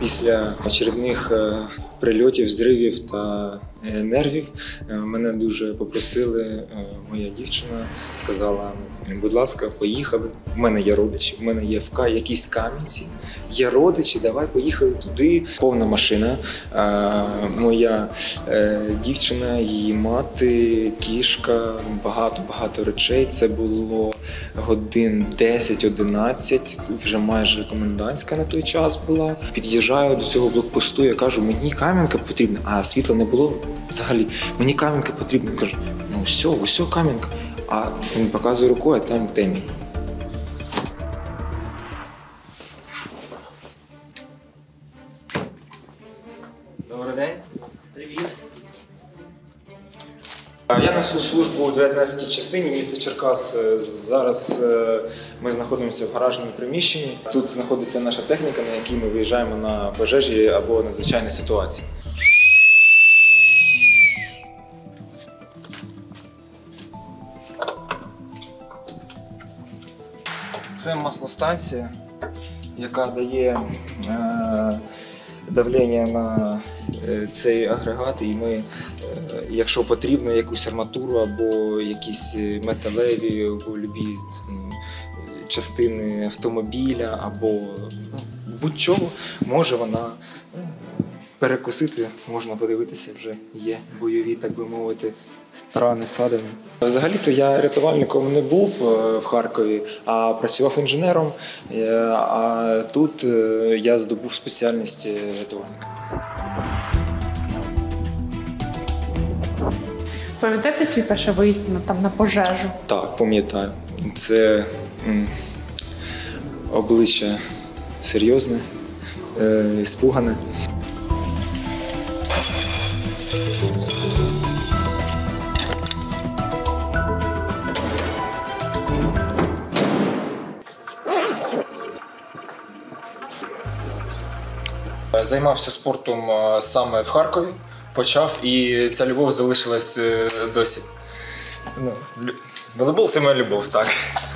Після очередних прильотів, зривів та нервів мене дуже попросили, моя дівчина сказала, будь ласка, поїхали, у мене є родичі, у мене є якісь Кам'янці, є родичі, давай поїхали туди. Повна машина, моя дівчина, її мати, кішка, багато речей. Це було годин 10-11, вже майже комендантська на той час була. Під'їжджаю до цього блокпосту, я кажу, мені Кам'янка потрібна, а світла не було взагалі. Мені Кам'янка потрібна. Я кажу, ну ось Кам'янка. А він показує рукою, а там темінь. Добрий день. Привіт. Я несу службу у 19-й частині міста Черкас. Зараз ми знаходимося в гаражному приміщенні. Тут знаходиться наша техніка, на якій ми виїжджаємо на пожежі або надзвичайні ситуації. Це маслостанція, яка дає давлення на цей агрегат, і ми, якщо потрібно, якусь арматуру або якісь металеві, або любі частини автомобіля, або будь-чого, може вона перекусити, можна подивитися, вже є бойові, так би мовити, рани, ссадини. Взагалі-то я рятувальником не був в Харкові, а працював інженером, а тут я здобув спеціальність рятувальника. Пам'ятаєте свій перший виїзд на пожежу? Так, пам'ятаю. Це обличчя серйозне, спугане. Займався спортом саме в Харкові, почав, і ця любов залишилась досі. Волейбол – це моя любов, так.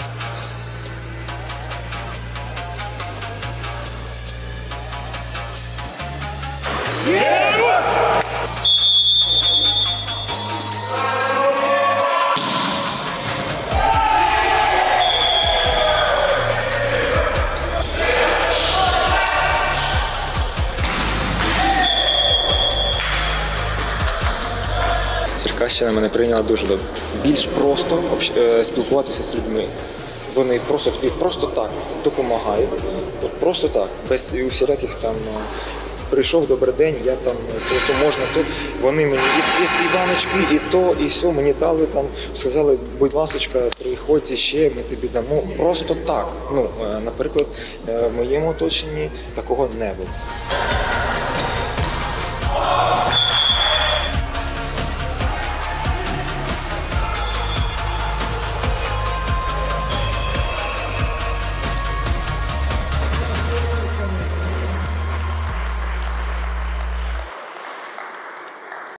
Черкащина мене прийняла дуже добре. Більш просто спілкуватися з людьми. Вони просто тобі так допомагають. Просто так, без усіляких там прийшов добрий день, я там то можна, то вони мені і баночки, і то, і все мені дали там, сказали, будь ласочка, приходь ще, ми тобі дамо. Просто так. Наприклад, в моєму оточенні такого не було.